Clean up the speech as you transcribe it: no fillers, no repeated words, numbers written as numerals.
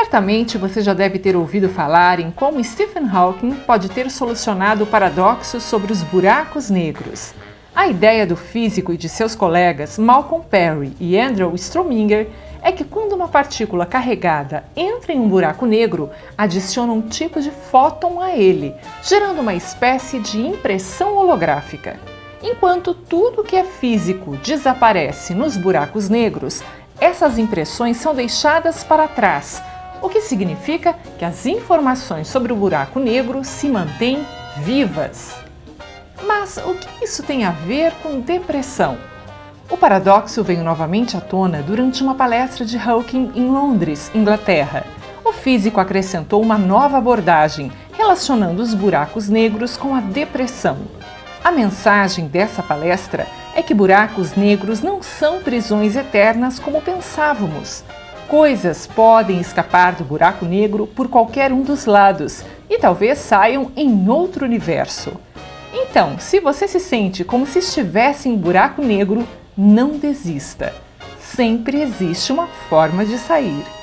Certamente você já deve ter ouvido falar em como Stephen Hawking pode ter solucionado o paradoxo sobre os buracos negros. A ideia do físico e de seus colegas Malcolm Perry e Andrew Strominger é que quando uma partícula carregada entra em um buraco negro, adiciona um tipo de fóton a ele, gerando uma espécie de impressão holográfica. Enquanto tudo que é físico desaparece nos buracos negros, essas impressões são deixadas para trás, o que significa que as informações sobre o buraco negro se mantêm vivas. Mas o que isso tem a ver com depressão? O paradoxo veio novamente à tona durante uma palestra de Hawking em Londres, Inglaterra. O físico acrescentou uma nova abordagem, relacionando os buracos negros com a depressão. A mensagem dessa palestra é que buracos negros não são prisões eternas como pensávamos. Coisas podem escapar do buraco negro por qualquer um dos lados e talvez saiam em outro universo. Então, se você se sente como se estivesse em um buraco negro, não desista. Sempre existe uma forma de sair.